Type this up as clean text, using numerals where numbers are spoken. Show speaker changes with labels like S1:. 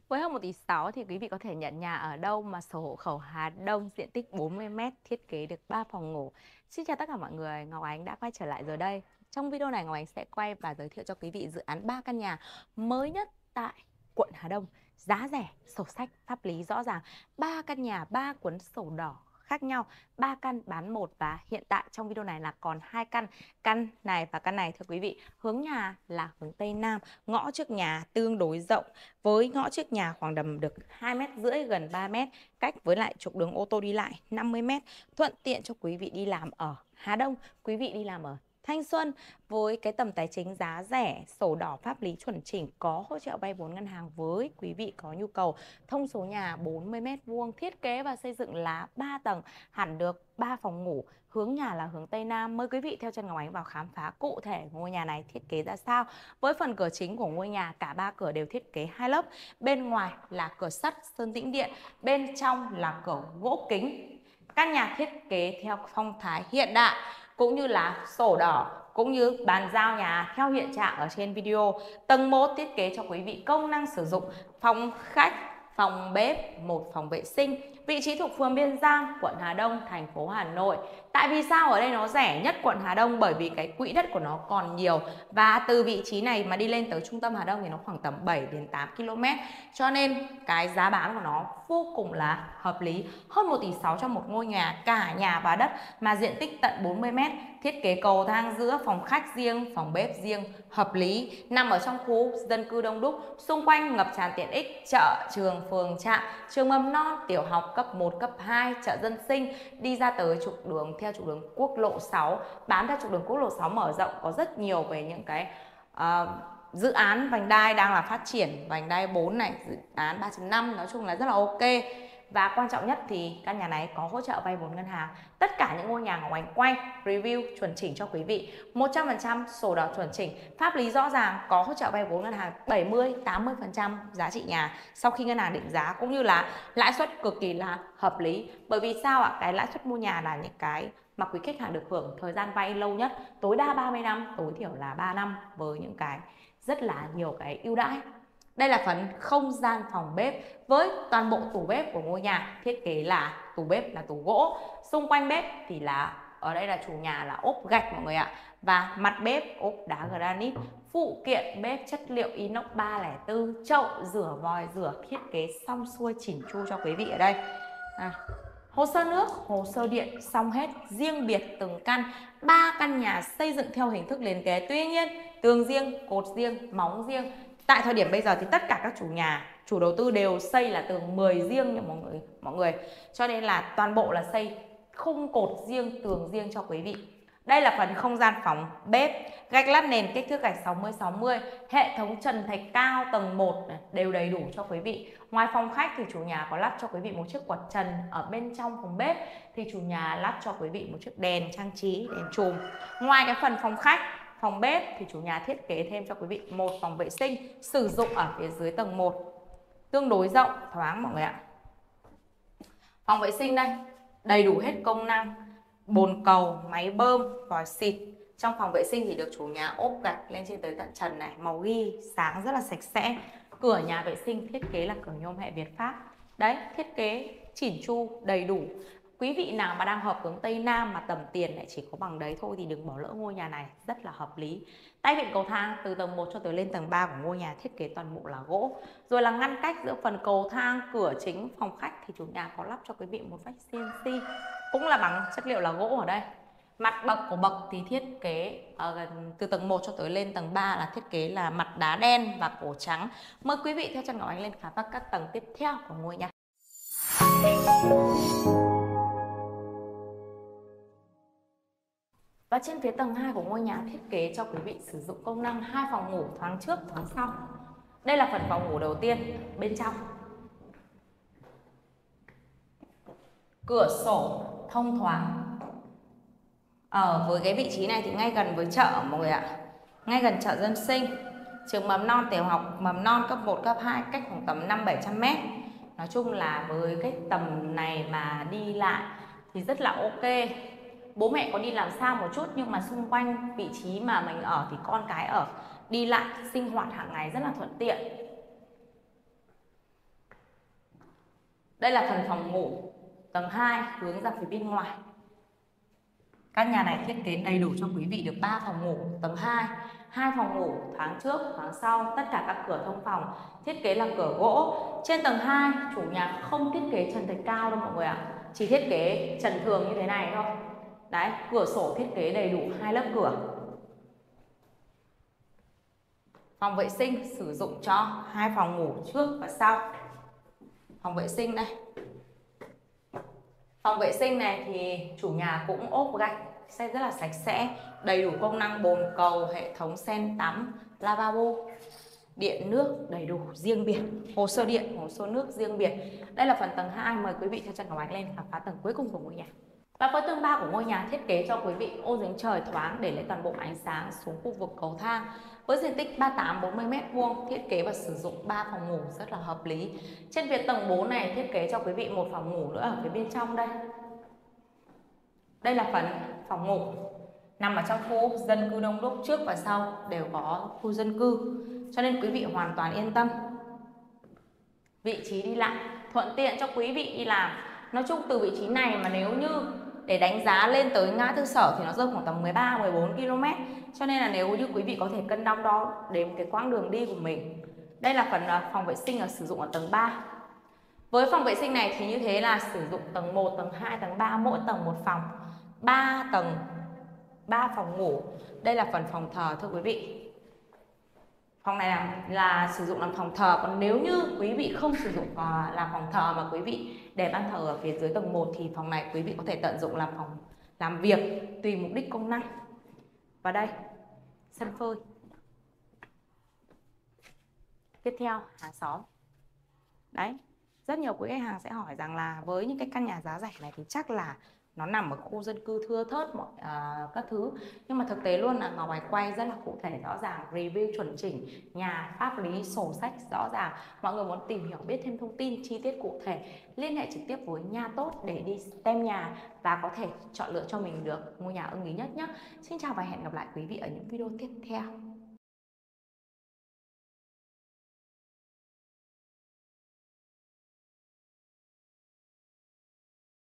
S1: Với hơn 1,6 tỷ thì quý vị có thể nhận nhà ở đâu mà sổ hộ khẩu Hà Đông, diện tích 40 mét, thiết kế được 3 phòng ngủ. Xin chào tất cả mọi người, Ngọc Ánh đã quay trở lại rồi đây. Trong video này Ngọc Ánh sẽ quay và giới thiệu cho quý vị dự án 3 căn nhà mới nhất tại quận Hà Đông. Giá rẻ, sổ sách, pháp lý rõ ràng. 3 căn nhà, 3 cuốn sổ đỏ khác nhau, 3 căn bán một, và hiện tại trong video này là còn 2 căn. Căn này và căn này thưa quý vị, hướng nhà là hướng Tây Nam, ngõ trước nhà tương đối rộng, với ngõ trước nhà khoảng tầm được 2,5 m, gần 3 mét, cách với lại trục đường ô tô đi lại 50 mét, thuận tiện cho quý vị đi làm ở Hà Đông, quý vị đi làm ở Thanh Xuân. Với cái tầm tài chính giá rẻ, sổ đỏ pháp lý chuẩn chỉnh, có hỗ trợ vay vốn ngân hàng với quý vị có nhu cầu. Thông số nhà 40 m², thiết kế và xây dựng là 3 tầng, hẳn được 3 phòng ngủ, hướng nhà là hướng Tây Nam. Mời quý vị theo chân Ngọc Ánh vào khám phá cụ thể ngôi nhà này thiết kế ra sao. Với phần cửa chính của ngôi nhà, cả 3 cửa đều thiết kế 2 lớp. Bên ngoài là cửa sắt sơn tĩnh điện, bên trong là cửa gỗ kính. Căn nhà thiết kế theo phong thái hiện đại, cũng như là sổ đỏ, cũng như bàn giao nhà theo hiện trạng ở trên video. Tầng 1 thiết kế cho quý vị công năng sử dụng phòng khách, phòng bếp, một phòng vệ sinh. Vị trí thuộc phường Biên Giang, quận Hà Đông, thành phố Hà Nội. Tại vì sao ở đây nó rẻ nhất quận Hà Đông? Bởi vì cái quỹ đất của nó còn nhiều, và từ vị trí này mà đi lên tới trung tâm Hà Đông thì nó khoảng tầm 7 đến 8 km. Cho nên cái giá bán của nó vô cùng là hợp lý. Hơn 1,6 tỷ cho một ngôi nhà cả nhà và đất mà diện tích tận 40 mét, thiết kế cầu thang giữa, phòng khách riêng, phòng bếp riêng, hợp lý, nằm ở trong khu dân cư đông đúc, xung quanh ngập tràn tiện ích, chợ, trường, phường, trạm, trường mầm non, tiểu học cấp 1, cấp 2, chợ dân sinh, đi ra tới trục đường theo trục đường quốc lộ 6, bám theo trục đường quốc lộ 6 mở rộng, có rất nhiều về những cái dự án vành đai đang là phát triển, vành đai 4 này, dự án 3.5, nói chung là rất là ok. Và quan trọng nhất thì căn nhà này có hỗ trợ vay vốn ngân hàng. Tất cả những ngôi nhà Ngọc Ánh quay, review chuẩn chỉnh cho quý vị 100% sổ đỏ chuẩn chỉnh, pháp lý rõ ràng, có hỗ trợ vay vốn ngân hàng 70-80% giá trị nhà sau khi ngân hàng định giá, cũng như là lãi suất cực kỳ là hợp lý. Bởi vì sao ạ? Cái lãi suất mua nhà là những cái mà quý khách hàng được hưởng thời gian vay lâu nhất, tối đa 30 năm, tối thiểu là 3 năm, với những cái rất là nhiều cái ưu đãi. Đây là phần không gian phòng bếp, với toàn bộ tủ bếp của ngôi nhà thiết kế là tủ bếp là tủ gỗ, xung quanh bếp thì là ở đây là chủ nhà là ốp gạch mọi người ạ, và mặt bếp ốp đá granite, phụ kiện bếp chất liệu inox 304, chậu rửa, vòi rửa thiết kế xong xuôi chỉn chu cho quý vị ở đây. Hồ sơ nước, hồ sơ điện xong hết, riêng biệt từng căn. 3 căn nhà xây dựng theo hình thức liền kề, tuy nhiên tường riêng, cột riêng, móng riêng. Tại thời điểm bây giờ thì tất cả các chủ nhà, chủ đầu tư đều xây là tường 10 riêng nha mọi người. Cho nên là toàn bộ là xây khung cột riêng, tường riêng cho quý vị. Đây là phần không gian phòng bếp, gạch lát nền kích thước gạch 60-60, hệ thống trần thạch cao tầng 1 này, đều đầy đủ cho quý vị. Ngoài phòng khách thì chủ nhà có lắp cho quý vị một chiếc quạt trần. Ở bên trong phòng bếp thì chủ nhà lắp cho quý vị một chiếc đèn trang trí, đèn chùm. Ngoài cái phần phòng khách, phòng bếp thì chủ nhà thiết kế thêm cho quý vị một phòng vệ sinh sử dụng ở phía dưới tầng 1, tương đối rộng, thoáng mọi người ạ. Phòng vệ sinh đây đầy đủ hết công năng, bồn cầu, máy bơm, vòi xịt. Trong phòng vệ sinh thì được chủ nhà ốp gạch lên trên tới tận trần này, màu ghi, sáng rất là sạch sẽ. Cửa nhà vệ sinh thiết kế là cửa nhôm hệ Việt Pháp. Đấy, thiết kế chỉn chu, đầy đủ. Quý vị nào mà đang hợp hướng Tây Nam mà tầm tiền lại chỉ có bằng đấy thôi thì đừng bỏ lỡ ngôi nhà này, rất là hợp lý. Tay vịn cầu thang từ tầng 1 cho tới lên tầng 3 của ngôi nhà thiết kế toàn bộ là gỗ. Rồi là ngăn cách giữa phần cầu thang, cửa chính, phòng khách thì chủ nhà có lắp cho quý vị một vách CNC, cũng là bằng chất liệu là gỗ ở đây. Mặt bậc của bậc thì thiết kế từ tầng 1 cho tới lên tầng 3 là thiết kế là mặt đá đen và cổ trắng. Mời quý vị theo chân Ngọc Ánh lên khám phá các tầng tiếp theo của ngôi nhà. Và trên phía tầng 2 của ngôi nhà thiết kế cho quý vị sử dụng công năng 2 phòng ngủ thoáng trước thoáng sau. Đây là phần phòng ngủ đầu tiên bên trong. Cửa sổ thông thoáng. Ở với cái vị trí này thì ngay gần với chợ mọi người ạ. Ngay gần chợ dân sinh, trường mầm non, tiểu học, mầm non cấp 1, cấp 2 cách khoảng tầm 500-700 mét. Nói chung là với cái tầm này mà đi lại thì rất là ok. Bố mẹ có đi làm xa một chút nhưng mà xung quanh vị trí mà mình ở thì con cái ở, đi lại sinh hoạt hàng ngày rất là thuận tiện. Đây là phần phòng ngủ tầng 2 hướng ra phía bên ngoài. Căn nhà này thiết kế đầy đủ cho quý vị được 3 phòng ngủ tầng 2, 2 phòng ngủ thoáng trước, thoáng sau, tất cả các cửa thông phòng thiết kế là cửa gỗ. Trên tầng 2, chủ nhà không thiết kế trần thạch cao đâu mọi người ạ, chỉ thiết kế trần thường như thế này thôi. Đấy, cửa sổ thiết kế đầy đủ 2 lớp cửa. Phòng vệ sinh sử dụng cho 2 phòng ngủ trước và sau. Phòng vệ sinh đây. Phòng vệ sinh này thì chủ nhà cũng ốp gạch, xe rất là sạch sẽ, đầy đủ công năng bồn cầu, hệ thống sen tắm, lavabo, điện nước đầy đủ riêng biệt, hồ sơ điện, hồ sơ nước riêng biệt. Đây là phần tầng 2, mời quý vị theo chân Ngọc Ánh lên khám phá tầng cuối cùng của ngôi nhà. Và với tầng 3 của ngôi nhà thiết kế cho quý vị ô giếng trời thoáng để lấy toàn bộ ánh sáng xuống khu vực cầu thang. Với diện tích 38-40 m², thiết kế và sử dụng 3 phòng ngủ rất là hợp lý. Trên phía tầng 4 này thiết kế cho quý vị một phòng ngủ nữa ở phía bên trong đây. Đây là phần phòng ngủ nằm ở trong khu dân cư đông đúc, trước và sau đều có khu dân cư, cho nên quý vị hoàn toàn yên tâm. Vị trí đi lại thuận tiện cho quý vị đi làm. Nói chung từ vị trí này mà nếu như để đánh giá lên tới ngã tư Sở thì nó rơi khoảng tầm 13-14 km. Cho nên là nếu như quý vị có thể cân đong đo đến cái quãng đường đi của mình. Đây là phần phòng vệ sinh sử dụng ở tầng 3. Với phòng vệ sinh này thì như thế là sử dụng tầng 1, tầng 2, tầng 3, mỗi tầng một phòng, 3 tầng, 3 phòng ngủ. Đây là phần phòng thờ thưa quý vị. Phòng này là sử dụng làm phòng thờ, còn nếu như quý vị không sử dụng làm phòng thờ mà quý vị để ban thờ ở phía dưới tầng 1 thì phòng này quý vị có thể tận dụng làm phòng làm việc tùy mục đích công năng. Và đây, sân phơi. Tiếp theo, hàng xóm. Đấy, rất nhiều quý khách hàng sẽ hỏi rằng là với những cái căn nhà giá rẻ này thì chắc là nó nằm ở khu dân cư thưa thớt các thứ. Nhưng mà thực tế luôn là Ngọc Ánh quay rất là cụ thể rõ ràng, review chuẩn chỉnh, nhà pháp lý, sổ sách rõ ràng. Mọi người muốn tìm hiểu biết thêm thông tin chi tiết cụ thể, liên hệ trực tiếp với Nha Tốt để đi xem nhà và có thể chọn lựa cho mình được ngôi nhà ưng ý nhất nhé. Xin chào và hẹn gặp lại quý vị ở những video tiếp theo.